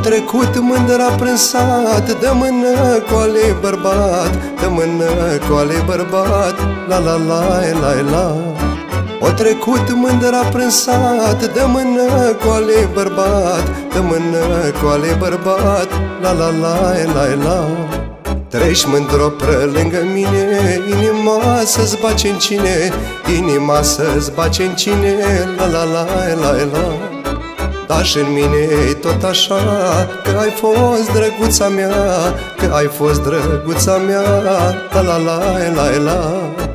trecut mândra prin sat, dă mână cu ale bărbat, dă mână cu ale bărbat, la la la la la. O trecut mândra prin sat, dă mână cu ale bărbat, dă mână cu ale bărbat, la la la la la. Treci mândro pe lângă mine, inima să-ți bace în cine, inima să-ți bace în cine, la la la la la. Dar și în mine tot așa, că ai fost drăguța mea, că ai fost drăguța mea, la la la la la.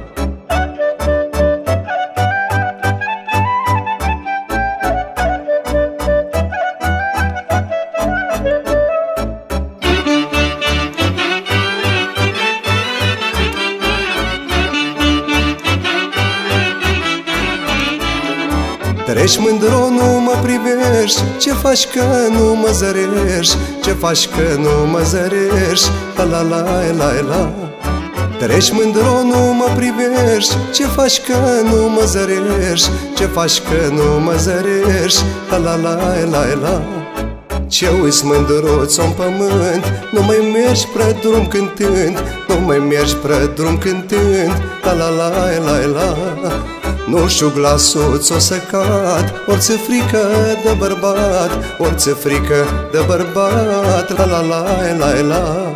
Treci mândro, nu mă privești, ce faci că nu mă zărești, ce faci că nu mă zărești, la la la la la. Treci mândro, nu mă privești, ce faci că nu mă zărești, ce faci că nu mă zărești, la la la la la. Ce uiți mândruț-o în pământ, nu mai mergi pre drum cântând, nu mai mergi pre drum cântând, la la la la la. Nu știu glasul ți-o să cad, ori-ți frică de bărbat, ori-ți frică de bărbat, la la la la la.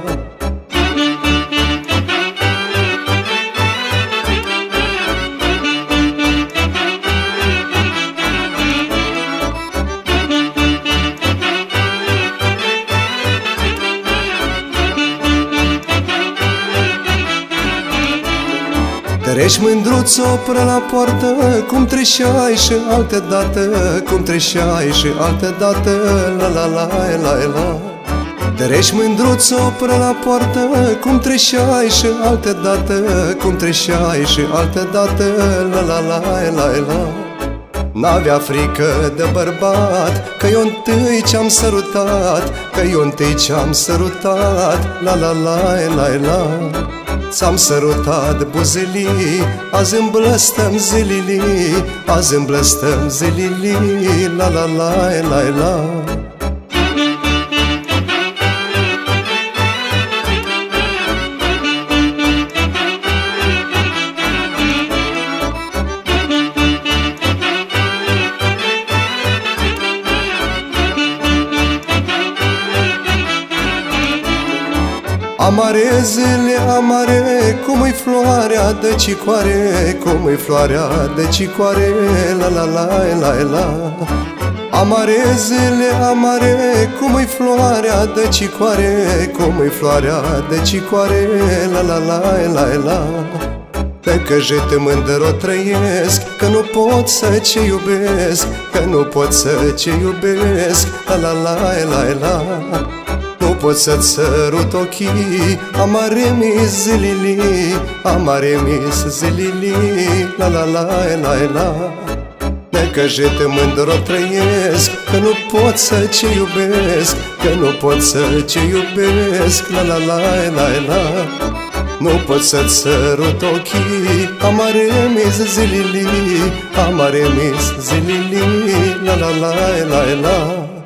Treci mândruț-o până la poartă, cum treceai și altă dată, cum treceai și altă dată, la la la la la. Treci mândruț-o până la poartă, cum treceai și altă dată, cum treceai și altă dată, la la la la la. N-avea frică de bărbat, că eu întâi ce-am sărutat, că eu întâi ce-am sărutat, la la la la la. Ți-am sărutat buzelii, azi îmi blăstăm zilili, azi îmi blăstăm zilili, la la la la la. Amare zile amare, cum-i floarea de cicoare, cum-i floarea de cicoare, la la la la la. Amare zile amare, cum-i floarea de cicoare, cum-i floarea de cicoare, la la la la la. Pe căjet mândro trăiesc, că nu pot să ce iubesc, că nu pot să ce iubesc, la la la la la. Nu pot să-ți sărut ochii, amare mi zilili, amare mi zilili, la la la la la. Necăjit mândro trăiesc, că nu pot să ce iubesc, că nu pot să ce iubesc, la la la la la. Nu pot să-ți sărut ochii, amare mi zilili, amare mi zilili, la la la la la.